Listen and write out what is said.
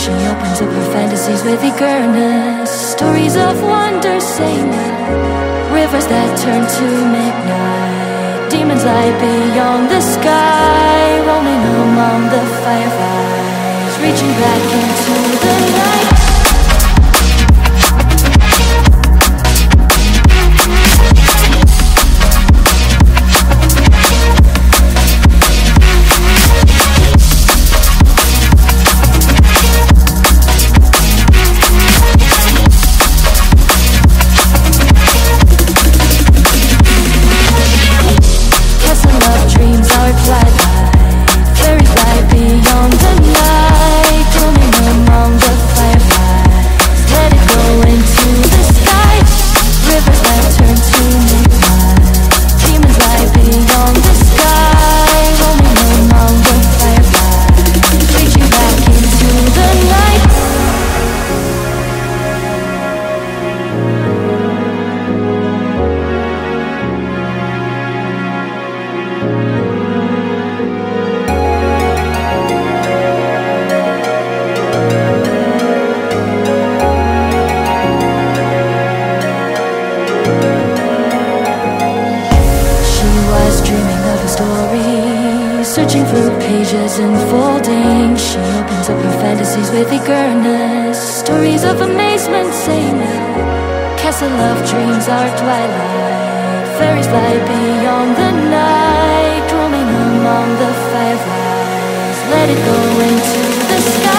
She opens up her fantasies with eagerness. Stories of wonder sing, rivers that turn to midnight. Demons lie beyond the sky, roaming among the fireflies, reaching back into the night. Searching through pages unfolding, she opens up her fantasies with eagerness. Stories of amazement sing, castle of dreams are twilight. Fairies lie beyond the night, roaming among the fireflies. Let it go into the sky.